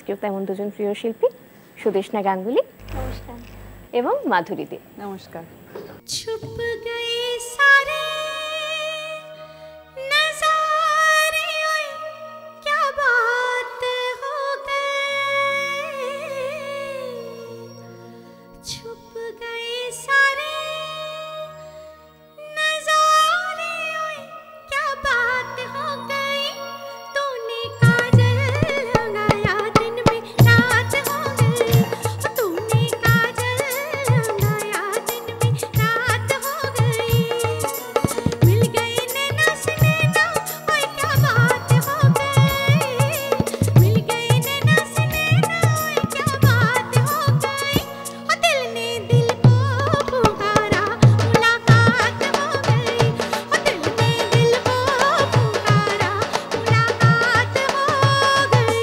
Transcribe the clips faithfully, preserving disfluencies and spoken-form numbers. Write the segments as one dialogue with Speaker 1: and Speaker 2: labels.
Speaker 1: আজকেও তেমন দুজন প্রিয় শিল্পী, সুদেষ্ণা গাঙ্গুলি
Speaker 2: নমস্কার
Speaker 1: এবং মাধুরী দে।
Speaker 3: নমস্কার।
Speaker 2: छुप गए सारे नजारे, ओए क्या बात हो गई, छुप गए सारे नजारे, ओए क्या बात हो गई, तूने काजल लगाया दिन में रात हो गई, तूने काजल लगाया दिन में रात हो गई, मिल गए नैना से नैना, ओए क्या बात हो गई, मिल गए नैना से नैना, ओए क्या बात हो गई, ओ दिल ने दिल को पुकारा मुलाकात हो गई, ओ दिल ने दिल को पुकारा मुलाकात हो गई।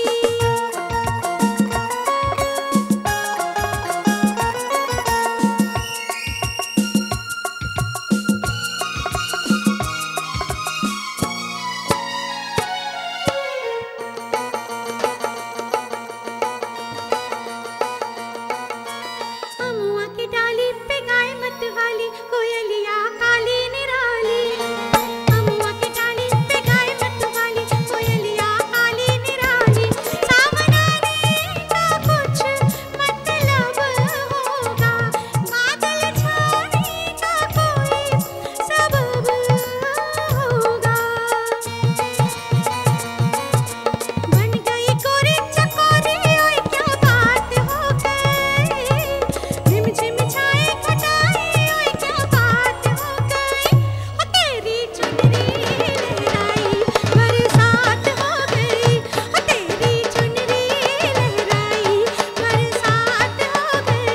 Speaker 2: अमुआ की डाली पे गाय मत वाली कोयलिया काली निराली, अमुआ की डाली पे गाय मत वाली कोयलिया काली निराली, सामने का कुछ मतलब होगा, बादल छाने का कोई सबब होगा, बन गई कोरी चकोरी, ओए क्या बात हो गई, झिम झिम छाए खटाई, ओए क्या बात हो गई, ओ तेरी चुनरी लहराई बरसात हो गई, ओ तेरी चुनरी लहराई बरसात हो गई।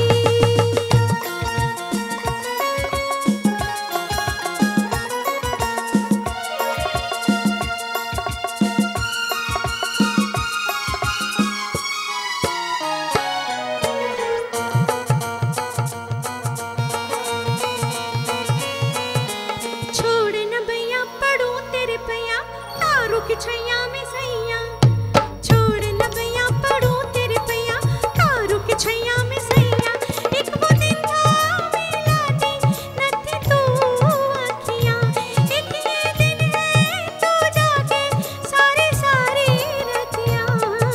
Speaker 2: छोड़ न भैया पड़ो तेरे पैया, तारों की छैया में सैया, छोड़ न भैया पड़ो तेरे पैया, तारों की छैया में सैया, एक वो दिन था मिलाती न थी तू अखियां, एक ये दिन है तू जाके सारी सारी रतियां,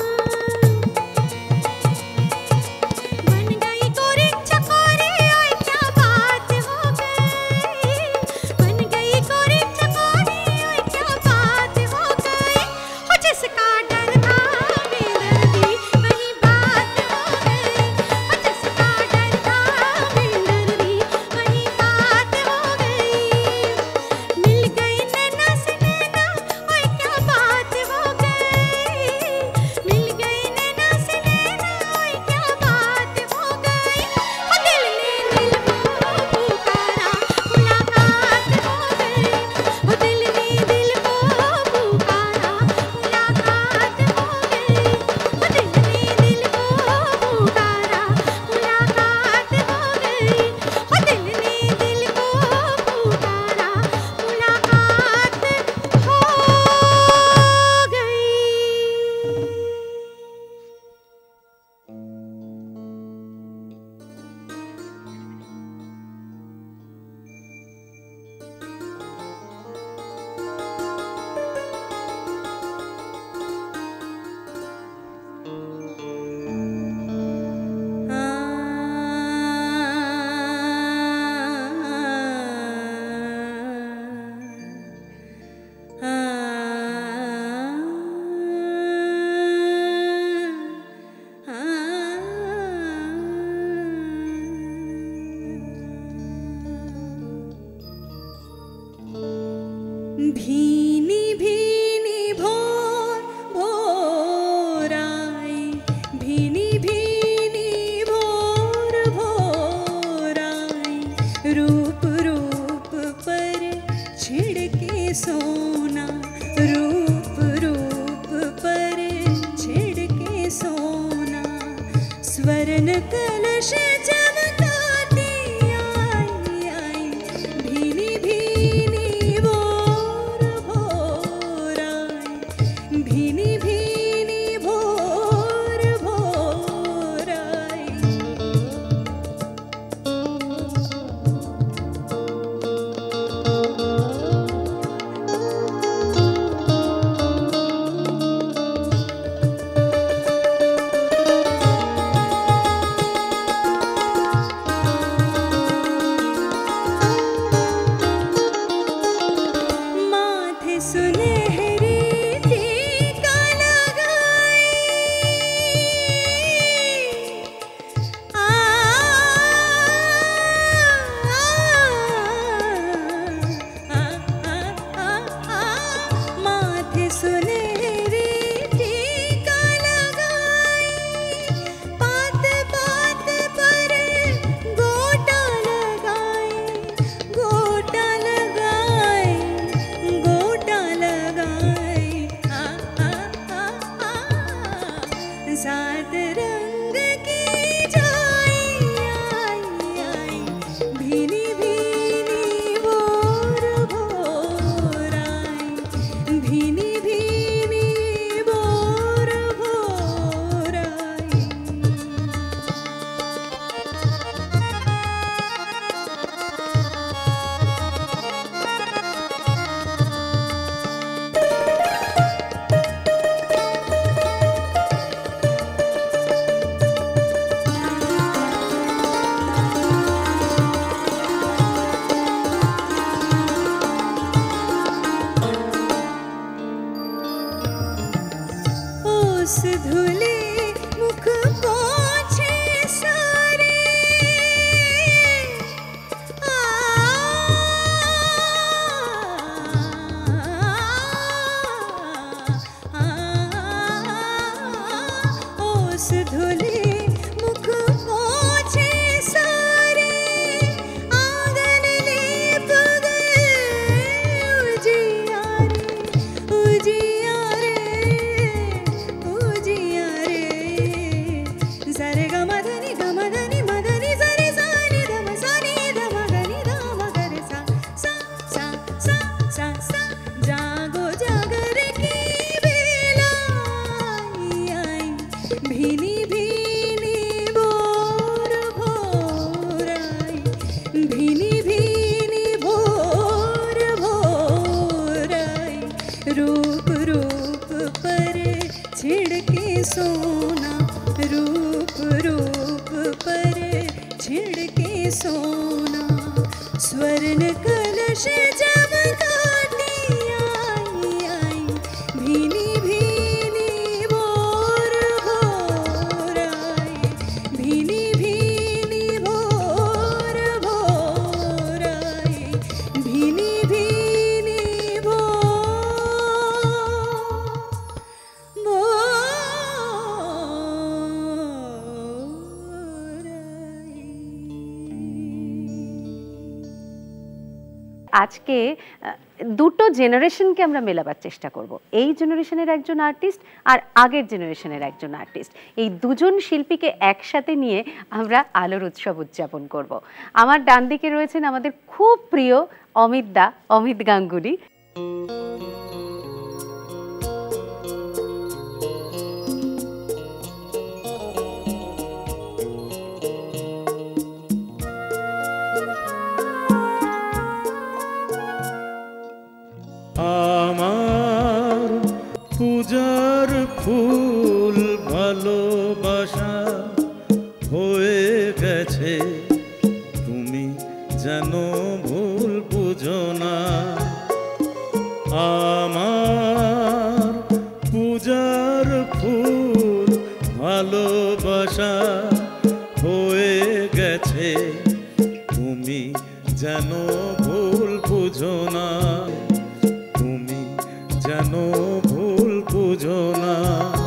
Speaker 2: बन गई कोरी चकोरी, ओए क्या बात हो गई, बन गई कोरी चकोरी, ओए क्या बात हो गई, हो जिसका डर था बेदर्दी वही बात हो गई, हो जिसका डर था बेदर्दी वही बात हो गई, मिल गई नैना से नैना, ओए क्या बात हो गई, मिल गई नैना से नैना, ओए क्या बात हो गई, ओ दिल ने दिल को पुकारा मुलाकात हो गई, ओ दिल ने दिल को पुकारा मुलाकात हो गई, ओ दिल ने दिल को पुकारा मुलाकात हो गई, ओ दिल ने दिल को पुकारा मुलाकात हो भीनी भीनी भोर भोर आई, भीनी भीनी भोर भोर आई, रूप रूप पर छिड़के सोना, रूप रूप पर छिड़के सोना, स्वर्ण कलश चमकाती आई आई, भीनी भीनी भोर भोर आई, भीनी भीनी भोर ओस धुले मुख पोछे सारे आ, आ, ओस धुले मुख पोछे सारे आंगन लीप गए उजियारे उजियारे उजियारे जरे ग मदनी ग मदनी मदनी जरे सानी धम सानी धम गनी धम गरे सा सा सा सा सा सा जागो जागर की बेला आई आई भीनी भीनी भोर भोर आई भीनी भीनी भोर भोर आई रूप रूप पर छिड़के सोना रूप रूप पर छिड़के सोना स्वर्ण कलश जब काटी आई आई भीनी भीनी भोर भोर आई भीनी भीनी भोर भोर आई भीनी भीनी भोर भोर आई।
Speaker 3: আজকে আহ, দুটো জেনারেশনকে আমরা মেলাবার চেষ্টা করব। এই জেনারেশনের একজন আর্টিস্ট আর আগের জেনারেশনের একজন আর্টিস্ট, এই দুজন শিল্পীকে একসাথে নিয়ে আমরা আলোর উৎসব উদযাপন করব। আমার ডান দিকে রয়েছেন আমাদের খুব প্রিয় অমিত দা, অমিত গাঙ্গুলি।
Speaker 4: আমার পূজার ফুল ভালোবাসা হয়ে গেছে, তুমি যেন ভুল বুঝো না। আমার পূজার ফুল ভালোবাসা হয়ে গেছে, তুমি যেন ভুল বুঝো না, তুমি যেন ভুল বুঝো না।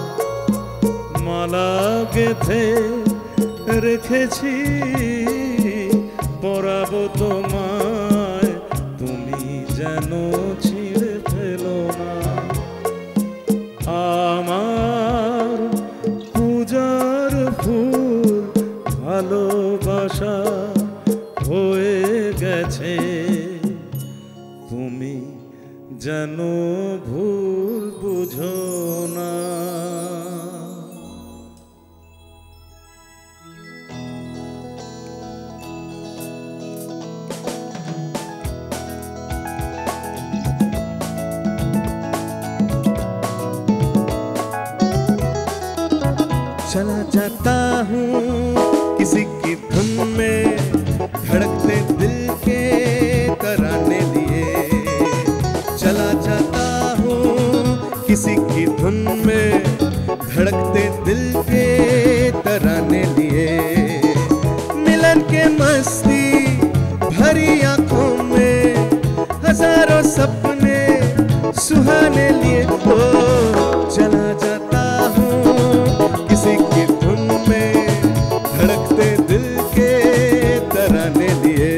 Speaker 4: মালা গেথে রেখেছি পরাবো তোমায়, তুমি যেন ছিঁড়ে ফেলো না। আমার পূজার ফুল ভালোবাসা হয়ে গেছে, তুমি যেন ভুল বুঝো না।
Speaker 5: चला जाता हूँ किसी की धुन में, धड़कते दिल के तराने लिए। चला जाता हूँ किसी की धुन में, धड़कते दिल के तराने लिए। मिलन के मस्ती भरी आंखों में हजारों सपने सुहाने लिए। ओ चला जाता हूँ किसी की धुन में, धड़कते दिल के तराने लिए।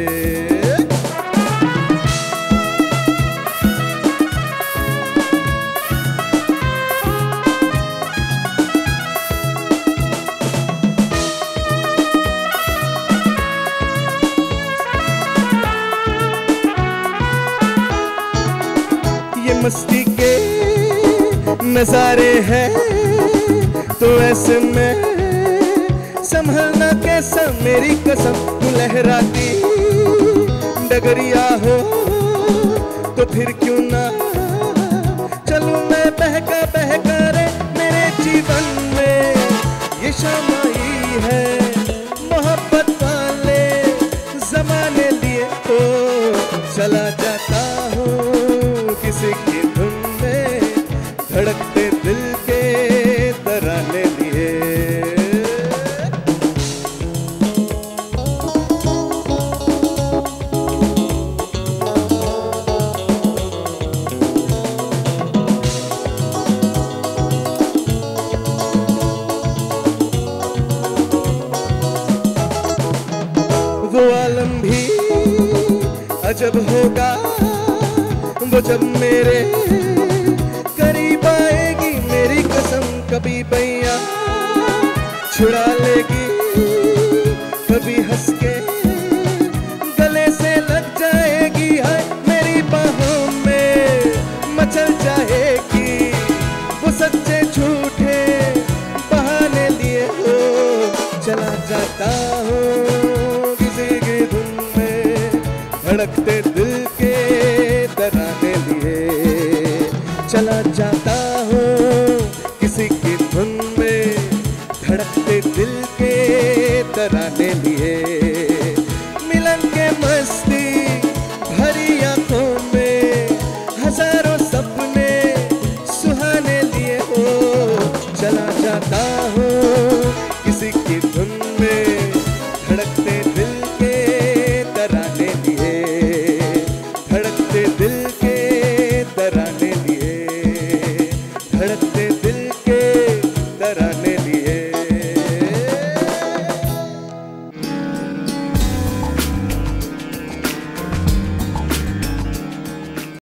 Speaker 5: ये मस्ती के नजारे हैं तो ऐसे में संभलना कैसा, मेरी कसम। तू लहराती डगरिया हो तो फिर क्यों ना चलूं मैं बहका बहका रे। मेरे जीवन में ये शाम आई है मोहब्बत वाले जमाने लिए। तो चला जाता हूँ किसी की धुन में, धड़कते दिल के तरह जब होगा, वो जब मेरे करीब आएगी, मेरी कसम कभी बैया छुड़ा लेगी, कभी हंस के गले से लग जाएगी, हाय मेरी बाहों में मचल जाएगी, वो सच्चे झूठे बहाने लिए हो। चला जाता हूँ किसी की धुन में, धड़कते दिल के तराने लिए, चला जाता हूँ किसी की धुन में, धड़कते दिल के तराने लिए। मिलन के मस्ती भरी आंखों में हजारों सपने सुहाने लिए हो। चला जाता हूँ किसी की धुन में, धड़कते दिल के तराने लिए, धड़कते दिल के